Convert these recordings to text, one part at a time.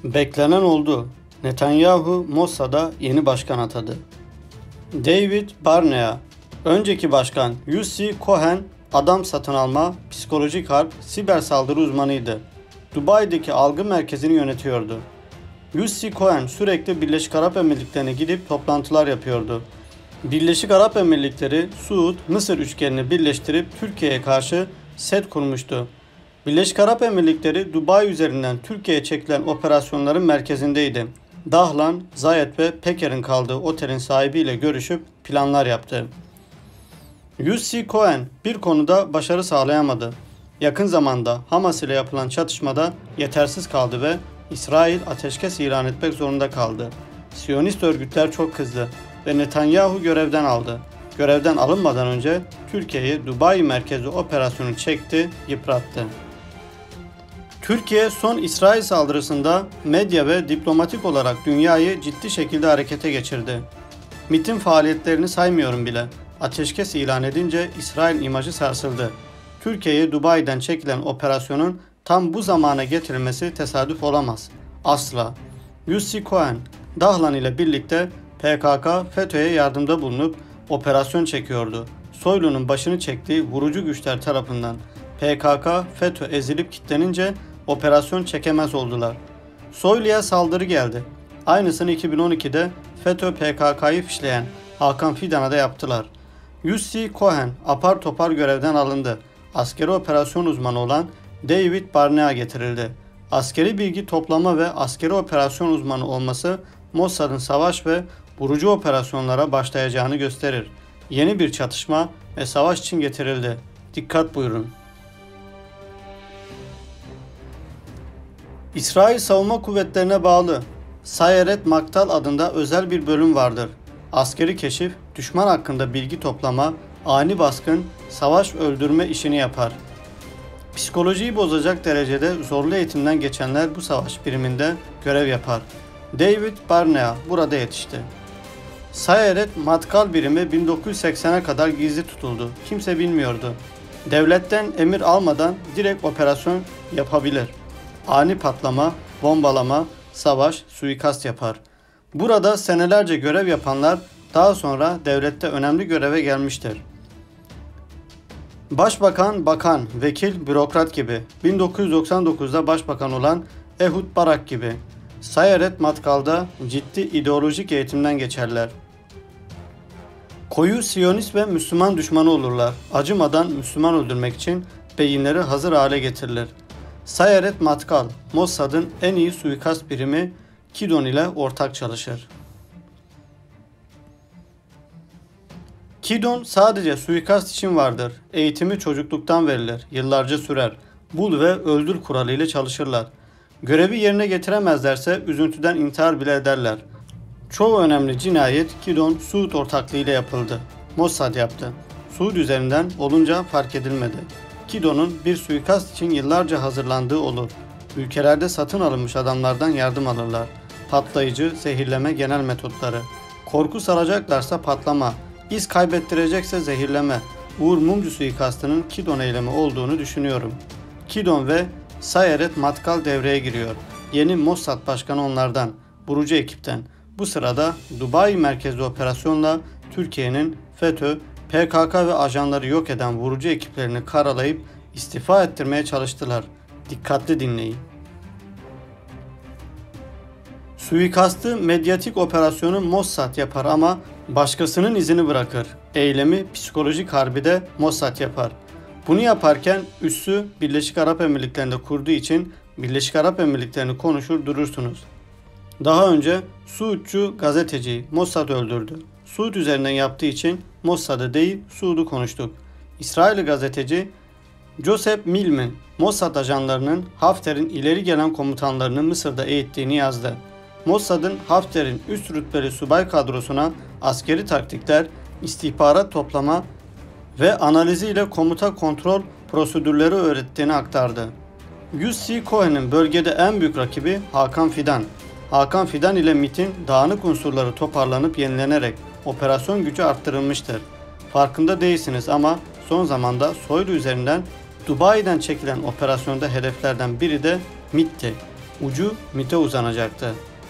Beklenen oldu. Netanyahu Mossad'a yeni başkan atadı. David Barnea, önceki başkan Yossi Cohen, adam satın alma, psikolojik harp, siber saldırı uzmanıydı. Dubai'deki algı merkezini yönetiyordu. Yossi Cohen sürekli Birleşik Arap Emirlikleri'ne gidip toplantılar yapıyordu. Birleşik Arap Emirlikleri, Suud, Mısır üçgenini birleştirip Türkiye'ye karşı set kurmuştu. Birleşik Arap Emirlikleri, Dubai üzerinden Türkiye'ye çekilen operasyonların merkezindeydi. Dahlan, Zayed ve Peker'in kaldığı otelin sahibiyle görüşüp planlar yaptı. Yossi Cohen bir konuda başarı sağlayamadı. Yakın zamanda Hamas ile yapılan çatışmada yetersiz kaldı ve İsrail ateşkes ilan etmek zorunda kaldı. Siyonist örgütler çok kızdı ve Netanyahu görevden aldı. Görevden alınmadan önce Türkiye'yi Dubai merkezli operasyonu çekti, yıprattı. Türkiye son İsrail saldırısında medya ve diplomatik olarak dünyayı ciddi şekilde harekete geçirdi. MİT'in faaliyetlerini saymıyorum bile. Ateşkes ilan edince İsrail imajı sarsıldı. Türkiye'ye Dubai'den çekilen operasyonun tam bu zamana getirilmesi tesadüf olamaz. Asla. Yossi Cohen, Dahlan ile birlikte PKK, FETÖ'ye yardımda bulunup operasyon çekiyordu. Soylu'nun başını çektiği vurucu güçler tarafından PKK, FETÖ ezilip kilitlenince operasyon çekemez oldular. Soylu'ya saldırı geldi. Aynısını 2012'de FETÖ PKK'yı fişleyen Hakan Fidan'a da yaptılar. Yossi Cohen apar topar görevden alındı. Askeri operasyon uzmanı olan David Barnea getirildi. Askeri bilgi toplama ve askeri operasyon uzmanı olması Mossad'ın savaş ve vurucu operasyonlara başlayacağını gösterir. Yeni bir çatışma ve savaş için getirildi. Dikkat buyurun. İsrail Savunma Kuvvetlerine bağlı Sayeret Maktal adında özel bir bölüm vardır. Askeri keşif, düşman hakkında bilgi toplama, ani baskın, savaş öldürme işini yapar. Psikolojiyi bozacak derecede zorlu eğitimden geçenler bu savaş biriminde görev yapar. David Barnea burada yetişti. Sayeret Matkal birimi 1980'e kadar gizli tutuldu. Kimse bilmiyordu. Devletten emir almadan direkt operasyon yapabilir. Ani patlama, bombalama, savaş, suikast yapar. Burada senelerce görev yapanlar daha sonra devlette önemli göreve gelmiştir. Başbakan, bakan, vekil, bürokrat gibi. 1999'da başbakan olan Ehud Barak gibi. Sayeret Matkal'da ciddi ideolojik eğitimden geçerler. Koyu Siyonist ve Müslüman düşmanı olurlar. Acımadan Müslüman öldürmek için beyinleri hazır hale getirilir. Sayeret Matkal, Mossad'ın en iyi suikast birimi Kidon ile ortak çalışır. Kidon sadece suikast için vardır. Eğitimi çocukluktan verilir. Yıllarca sürer. Bul ve öldür kuralı ile çalışırlar. Görevi yerine getiremezlerse üzüntüden intihar bile ederler. Çoğu önemli cinayet Kidon Suud ortaklığı ile yapıldı. Mossad yaptı. Suud üzerinden olunca fark edilmedi. Kidon'un bir suikast için yıllarca hazırlandığı olur. Ülkelerde satın alınmış adamlardan yardım alırlar. Patlayıcı, zehirleme genel metotları. Korku saracaklarsa patlama, iz kaybettirecekse zehirleme. Uğur Mumcu suikastının Kidon eylemi olduğunu düşünüyorum. Kidon ve Sayeret Matkal devreye giriyor. Yeni Mossad başkanı onlardan, vurucu ekipten. Bu sırada Dubai merkezli operasyonla Türkiye'nin FETÖ, PKK ve ajanları yok eden vurucu ekiplerini karalayıp istifa ettirmeye çalıştılar. Dikkatli dinleyin. Suikastı medyatik operasyonu Mossad yapar ama başkasının izini bırakır. Eylemi psikolojik harbi de Mossad yapar. Bunu yaparken üssü Birleşik Arap Emirlikleri'nde kurduğu için Birleşik Arap Emirlikleri'ni konuşur durursunuz. Daha önce Suudçu gazeteciyi Mossad öldürdü. Suud üzerinden yaptığı için Mossad'ı değil Suud'u konuştuk. İsrailli gazeteci Joseph Milman, Mossad ajanlarının Hafter'in ileri gelen komutanlarını Mısır'da eğittiğini yazdı. Mossad'ın Hafter'in üst rütbeli subay kadrosuna askeri taktikler, istihbarat toplama ve analiziyle komuta kontrol prosedürleri öğrettiğini aktardı. Yossi Cohen'in bölgede en büyük rakibi Hakan Fidan. Hakan Fidan ile MİT'in dağınık unsurları toparlanıp yenilenerek operasyon gücü arttırılmıştır. Farkında değilsiniz ama son zamanda Soylu üzerinden Dubai'den çekilen operasyonda hedeflerden biri de MİT'ti. ucu MİT'e uzanacaktı.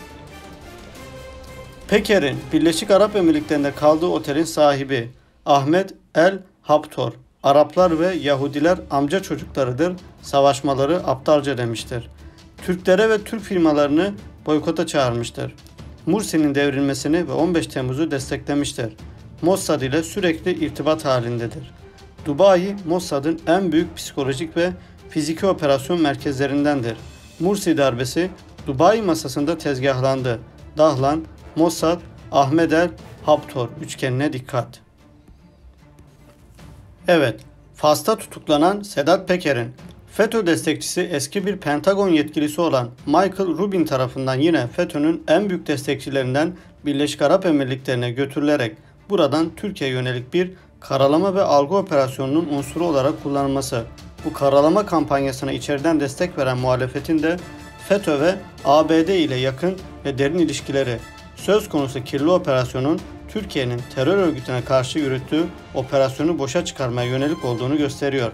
Peker'in Birleşik Arap Emirlikleri'nde kaldığı otelin sahibi Ahmet El Habtor, Araplar ve Yahudiler amca çocuklarıdır, savaşmaları aptalca demiştir. Türklere ve Türk firmalarını boykota çağırmıştır. Mursi'nin devrilmesini ve 15 Temmuz'u desteklemiştir. Mossad ile sürekli irtibat halindedir. Dubai, Mossad'ın en büyük psikolojik ve fiziki operasyon merkezlerindendir. Mursi darbesi Dubai masasında tezgahlandı. Dahlan, Mossad, Ahmed El Habtor üçgenine dikkat. Evet, Fas'ta tutuklanan Sedat Peker'in FETÖ destekçisi eski bir Pentagon yetkilisi olan Michael Rubin tarafından yine FETÖ'nün en büyük destekçilerinden Birleşik Arap Emirlikleri'ne götürülerek buradan Türkiye'ye yönelik bir karalama ve algı operasyonunun unsuru olarak kullanılması. Bu karalama kampanyasına içeriden destek veren muhalefetin de FETÖ ve ABD ile yakın ve derin ilişkileri. Söz konusu kirli operasyonun Türkiye'nin terör örgütüne karşı yürüttüğü operasyonu boşa çıkarmaya yönelik olduğunu gösteriyor.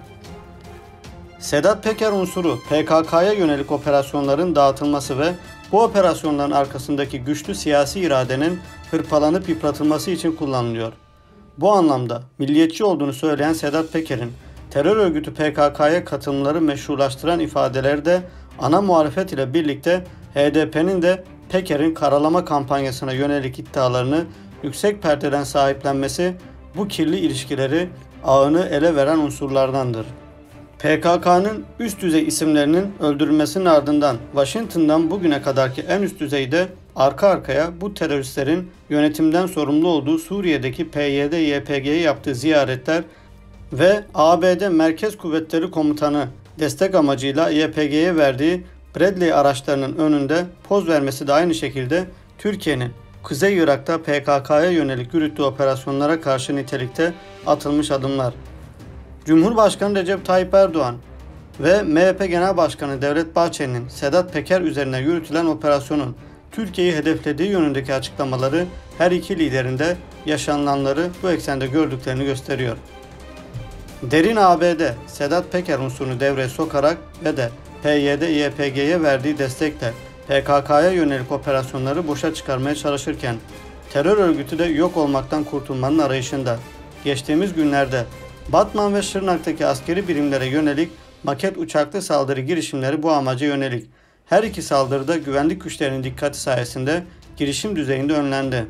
Sedat Peker unsuru PKK'ya yönelik operasyonların dağıtılması ve bu operasyonların arkasındaki güçlü siyasi iradenin hırpalanıp yıpratılması için kullanılıyor. Bu anlamda milliyetçi olduğunu söyleyen Sedat Peker'in terör örgütü PKK'ya katılımları meşrulaştıran ifadeleri de ana muhalefet ile birlikte HDP'nin de Peker'in karalama kampanyasına yönelik iddialarını yüksek perdeden sahiplenmesi bu kirli ilişkileri ağını ele veren unsurlardandır. PKK'nın üst düzey isimlerinin öldürülmesinin ardından Washington'dan bugüne kadarki en üst düzeyde arka arkaya bu teröristlerin yönetimden sorumlu olduğu Suriye'deki PYD-YPG'ye yaptığı ziyaretler ve ABD Merkez Kuvvetleri Komutanı destek amacıyla YPG'ye verdiği Bradley araçlarının önünde poz vermesi de aynı şekilde Türkiye'nin Kuzey Irak'ta PKK'ya yönelik yürüttüğü operasyonlara karşı nitelikte atılmış adımlar. Cumhurbaşkanı Recep Tayyip Erdoğan ve MHP Genel Başkanı Devlet Bahçeli'nin Sedat Peker üzerine yürütülen operasyonun Türkiye'yi hedeflediği yönündeki açıklamaları her iki liderin de yaşananları bu eksende gördüklerini gösteriyor. Derin ABD, Sedat Peker unsurunu devreye sokarak ve de PYD-YPG'ye verdiği destekle PKK'ya yönelik operasyonları boşa çıkarmaya çalışırken terör örgütü de yok olmaktan kurtulmanın arayışında. Geçtiğimiz günlerde Batman ve Şırnak'taki askeri birimlere yönelik maket uçaklı saldırı girişimleri bu amaca yönelik. Her iki saldırıda güvenlik güçlerinin dikkati sayesinde girişim düzeyinde önlendi.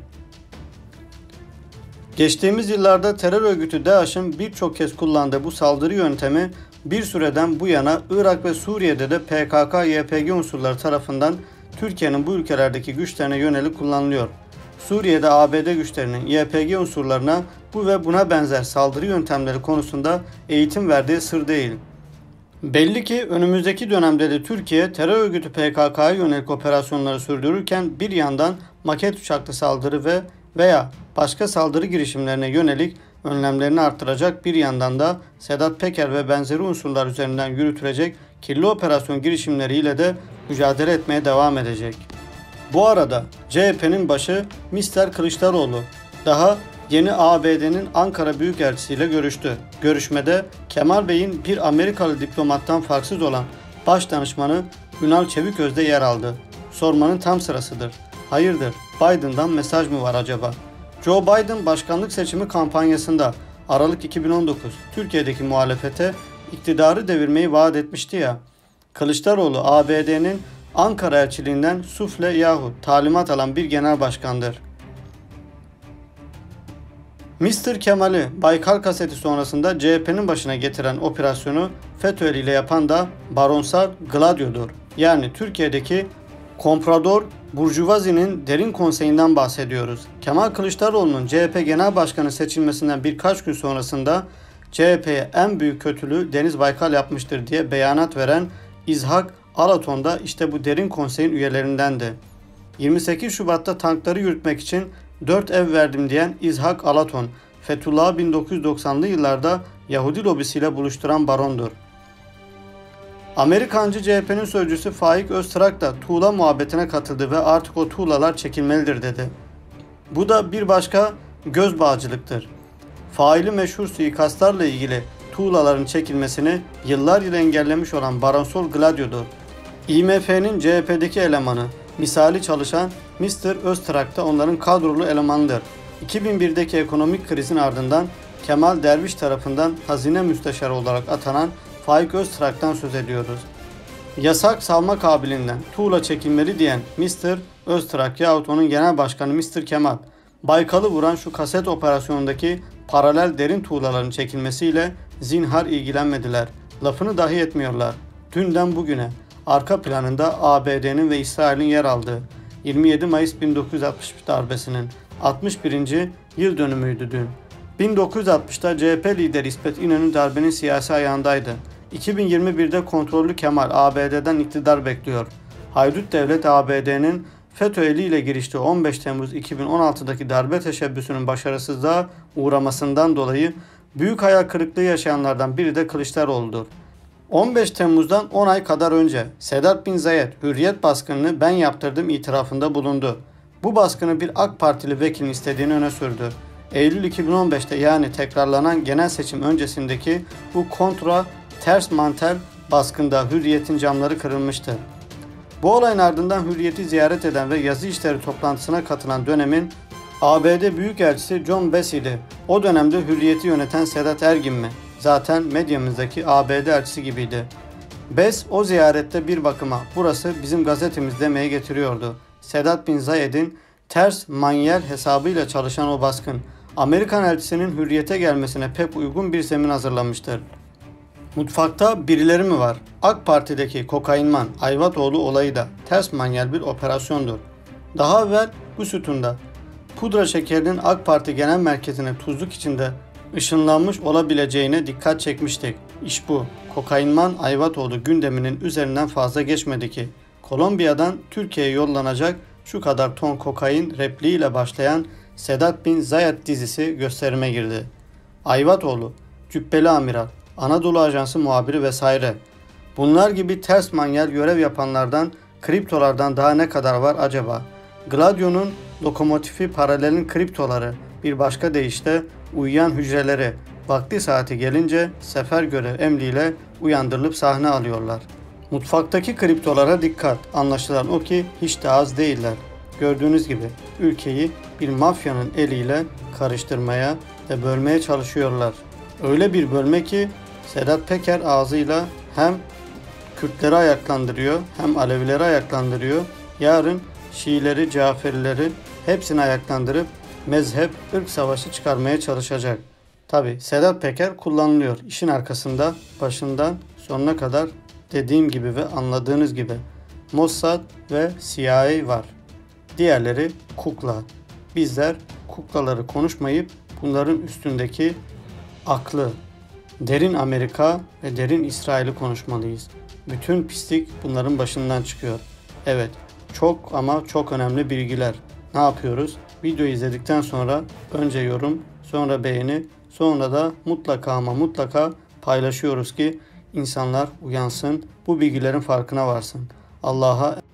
Geçtiğimiz yıllarda terör örgütü DAEŞ'in birçok kez kullandığı bu saldırı yöntemi bir süreden bu yana Irak ve Suriye'de de PKK-YPG unsurları tarafından Türkiye'nin bu ülkelerdeki güçlerine yönelik kullanılıyor. Suriye'de ABD güçlerinin YPG unsurlarına bu ve buna benzer saldırı yöntemleri konusunda eğitim verdiği sır değil. Belli ki önümüzdeki dönemde de Türkiye terör örgütü PKK'ya yönelik operasyonları sürdürürken bir yandan maket uçaklı saldırı veya başka saldırı girişimlerine yönelik önlemlerini arttıracak, bir yandan da Sedat Peker ve benzeri unsurlar üzerinden yürütülecek kirli operasyon girişimleriyle de mücadele etmeye devam edecek. Bu arada CHP'nin başı Mr. Kılıçdaroğlu daha yeni ABD'nin Ankara Büyükelçisi ile görüştü. Görüşmede Kemal Bey'in bir Amerikalı diplomattan farksız olan Başdanışmanı Ünal Çeviköz de yer aldı. Sormanın tam sırasıdır. Hayırdır, Biden'dan mesaj mı var acaba? Joe Biden başkanlık seçimi kampanyasında Aralık 2019 Türkiye'deki muhalefete iktidarı devirmeyi vaat etmişti ya. Kılıçdaroğlu ABD'nin Ankara elçiliğinden sufle yahut talimat alan bir genel başkandır. Mr. Kemal'i Baykal kaseti sonrasında CHP'nin başına getiren operasyonu FETÖ ile yapan da Baronsar Gladio'dur. Yani Türkiye'deki komprador Burjuvazi'nin derin konseyinden bahsediyoruz. Kemal Kılıçdaroğlu'nun CHP Genel Başkanı seçilmesinden birkaç gün sonrasında CHP'ye en büyük kötülüğü Deniz Baykal yapmıştır diye beyanat veren İzhak Alaton da işte bu derin konseyin üyelerindendi. 28 Şubat'ta tankları yürütmek için 4 ev verdim diyen İzhak Alaton, Fethullah'ı 1990'lı yıllarda Yahudi lobisiyle buluşturan barondur. Amerikancı CHP'nin sözcüsü Faik Öztrak da tuğla muhabbetine katıldı ve artık o tuğlalar çekilmelidir dedi. Bu da bir başka göz bağcılıktır. Faili meşhur suikastlarla ilgili tuğlaların çekilmesini yıllar yılı engellemiş olan Baronsol Gladio'dur. IMF'nin CHP'deki elemanı, misali çalışan Mr. Öztrak da onların kadrolu elemanıdır. 2001'deki ekonomik krizin ardından Kemal Derviş tarafından hazine müsteşarı olarak atanan Faik Öztrak'tan söz ediyoruz. Yasak salma kabiliğinden tuğla çekilmeli diyen Mr. Öztrak yahut onun genel başkanı Mr. Kemal, Baykal'ı vuran şu kaset operasyonundaki paralel derin tuğlaların çekilmesiyle zinhar ilgilenmediler. Lafını dahi etmiyorlar. Dünden bugüne arka planında ABD'nin ve İsrail'in yer aldığı 27 Mayıs 1961 darbesinin 61. yıl dönümüydü dün. 1960'ta CHP lideri İsmet İnönü darbenin siyasi ayağındaydı. 2021'de kontrollü Kemal ABD'den iktidar bekliyor. Haydut devlet ABD'nin FETÖ eliyle giriştiği 15 Temmuz 2016'daki darbe teşebbüsünün başarısızlığa uğramasından dolayı büyük hayal kırıklığı yaşayanlardan biri de Kılıçdaroğlu'dur. 15 Temmuz'dan 10 ay kadar önce Sedat Bin Zayed Hürriyet baskınını ben yaptırdım itirafında bulundu. Bu baskını bir AK Partili vekilin istediğini öne sürdü. Eylül 2015'te yani tekrarlanan genel seçim öncesindeki bu kontra ters mantel baskında Hürriyet'in camları kırılmıştı. Bu olayın ardından Hürriyet'i ziyaret eden ve yazı işleri toplantısına katılan dönemin ABD Büyükelçisi John Bassey'di. O dönemde Hürriyet'i yöneten Sedat Ergin mi? Zaten medyamızdaki ABD elçisi gibiydi. Bass o ziyarette bir bakıma burası bizim gazetemiz demeye getiriyordu. Sedat Bin Zayed'in ters manyel hesabıyla çalışan o baskın, Amerikan elçisinin Hürriyet'e gelmesine pek uygun bir zemin hazırlamıştır. Mutfakta birileri mi var? AK Parti'deki kokainman Ayvatoğlu olayı da ters manyel bir operasyondur. Daha evvel bu sütunda pudra şekerinin AK Parti Genel Merkezi'ne tuzluk içinde ışınlanmış olabileceğine dikkat çekmiştik. İş bu. Kokainman Ayvatoğlu gündeminin üzerinden fazla geçmedi ki. Kolombiya'dan Türkiye'ye yollanacak şu kadar ton kokain repliğiyle başlayan Sedat Bin Zayed dizisi gösterime girdi. Ayvatoğlu, Cübbeli Amiral, Anadolu Ajansı muhabiri vesaire. Bunlar gibi ters manyel görev yapanlardan, kriptolardan daha ne kadar var acaba? Gladio'nun lokomotifi paralelin kriptoları, bir başka deyişle uyuyan hücreleri, vakti saati gelince sefer görev emriyle uyandırılıp sahne alıyorlar. Mutfaktaki kriptolara dikkat. Anlaşılan o ki hiç de az değiller. Gördüğünüz gibi ülkeyi bir mafyanın eliyle karıştırmaya ve bölmeye çalışıyorlar. Öyle bir bölme ki Sedat Peker ağzıyla hem Kürtleri ayaklandırıyor hem Alevileri ayaklandırıyor. Yarın Şiileri, Caferileri hepsini ayaklandırıp mezhep, ırk savaşı çıkarmaya çalışacak. Tabi Sedat Peker kullanılıyor. İşin arkasında başından sonuna kadar dediğim gibi ve anladığınız gibi Mossad ve CIA var. Diğerleri kukla. Bizler kuklaları konuşmayıp bunların üstündeki aklı, derin Amerika ve derin İsrail'i konuşmalıyız. Bütün pislik bunların başından çıkıyor. Evet, çok ama çok önemli bilgiler. Ne yapıyoruz? Video izledikten sonra önce yorum, sonra beğeni, sonra da mutlaka ama mutlaka paylaşıyoruz ki insanlar uyansın, bu bilgilerin farkına varsın. Allah'a